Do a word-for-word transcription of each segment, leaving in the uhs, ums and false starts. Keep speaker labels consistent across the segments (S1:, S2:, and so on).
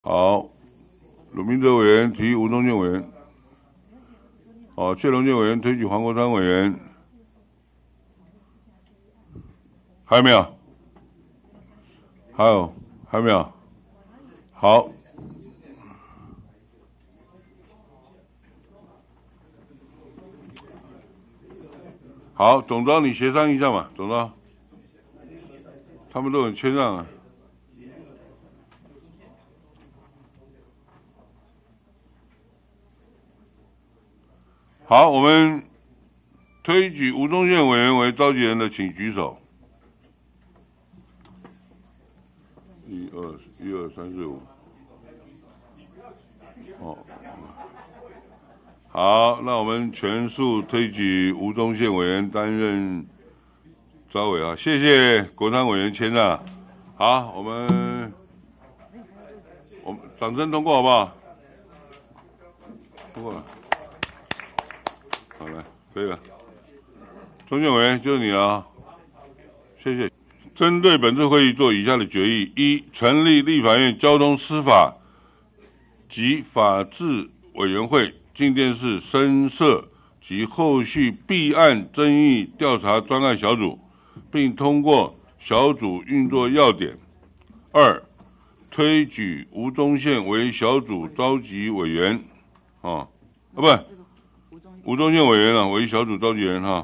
S1: 好，鲁明哲委员提吴宗宪委员，好，谢龙介委员推举黄国昌委员，还有没有？还有还有没有？好，好，总召你协商一下嘛，总召，他们都很谦让啊。 好，我们推举吴宗宪委员为召集人的，请举手。一二一二三四五。哦，好，那我们全数推举吴宗宪委员担任召委啊，谢谢国昌委员谦让。好，我们我们掌声通过好不好？通过了。 好来，可以了。中宪委员就是你了啊，谢谢。针对本次会议做以下的决议：一、成立立法院交通司法及法制委员会，进电视深涉及后续弊案争议调查专案小组，并通过小组运作要点。二、推举吴宗宪为小组召集委员，啊，啊不。 吴宗宪委员啊，为小组召集人哈。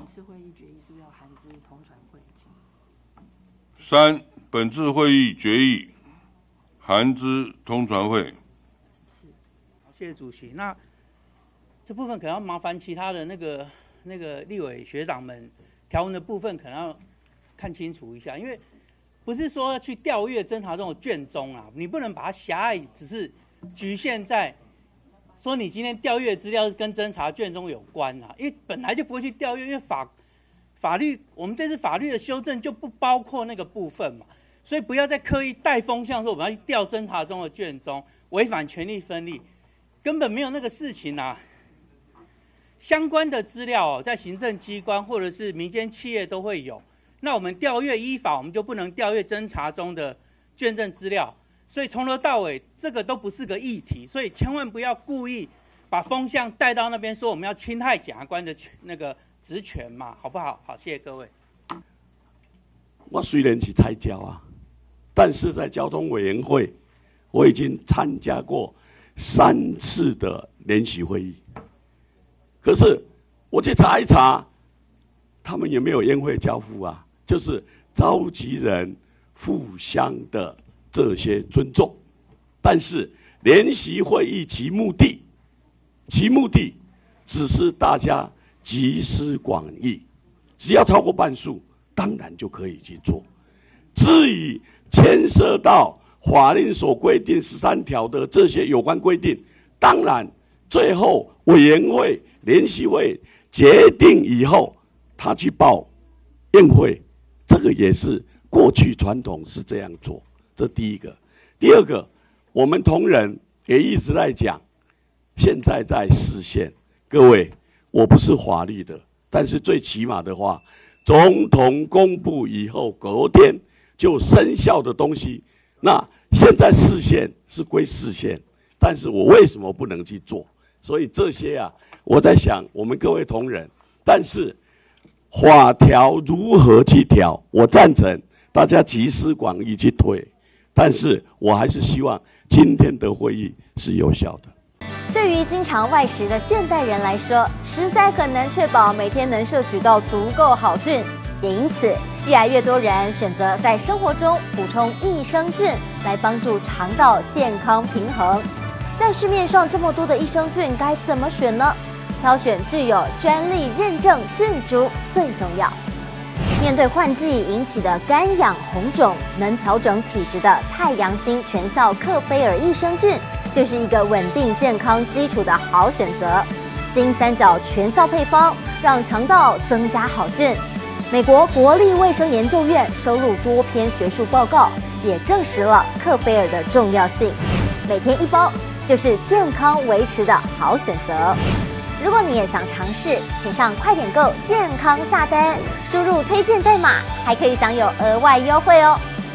S1: 三，本次会议决议函知通传会。
S2: 是，谢谢主席。那这部分可能要麻烦其他的那个那个立委学长们，条文的部分可能要看清楚一下，因为不是说要去调阅侦查中的卷宗啊，你不能把它狭隘，只是局限在。 说你今天调阅资料跟侦查卷宗有关啊，因为本来就不会去调阅，因为法法律我们这次法律的修正就不包括那个部分嘛，所以不要再刻意带风向说我们要去调侦查中的卷宗，违反权力分立，根本没有那个事情啊。相关的资料哦，在行政机关或者是民间企业都会有，那我们调阅依法，我们就不能调阅侦查中的卷证资料。 所以从头到尾，这个都不是个议题，所以千万不要故意把风向带到那边，说我们要侵害检察官的那个职权嘛，好不好？好，谢谢各位。
S3: 我虽然是菜鸟啊，但是在交通委员会，我已经参加过三次的联席会议。可是我去查一查，他们有没有宴会交付啊？就是召集人互相的。 这些尊重，但是联席会议其目的，其目的只是大家集思广益，只要超过半数，当然就可以去做。至于牵涉到法令所规定十三条的这些有关规定，当然最后委员会、联席会决定以后，他去报宴会，这个也是过去传统是这样做。 这第一个，第二个，我们同仁也一直在讲，现在在释宪。各位，我不是法律的，但是最起码的话，总统公布以后隔天就生效的东西，那现在释宪是归释宪，但是我为什么不能去做？所以这些啊，我在想，我们各位同仁，但是法条如何去调，我赞成大家集思广益去推。 但是我还是希望今天的会议是有效的。
S4: 对于经常外食的现代人来说，实在很难确保每天能摄取到足够好菌，也因此越来越多人选择在生活中补充益生菌，来帮助肠道健康平衡。但市面上这么多的益生菌，该怎么选呢？挑选具有专利认证菌株最重要。 面对换季引起的干痒红肿，能调整体质的太阳星全效克菲尔益生菌，就是一个稳定健康基础的好选择。金三角全效配方，让肠道增加好菌。美国国立卫生研究院收录多篇学术报告，也证实了克菲尔的重要性。每天一包，就是健康维持的好选择。 如果你也想尝试，请上快点购健康下单，输入推荐代码，还可以享有额外优惠哦。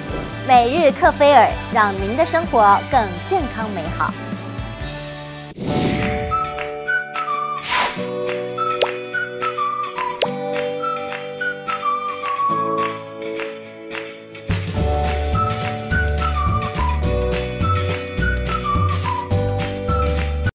S4: 每日克菲尔，让您的生活更健康美好。